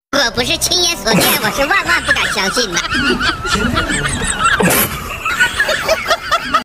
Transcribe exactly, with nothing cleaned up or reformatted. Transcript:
我不是亲眼所见，我是万万不敢相信的。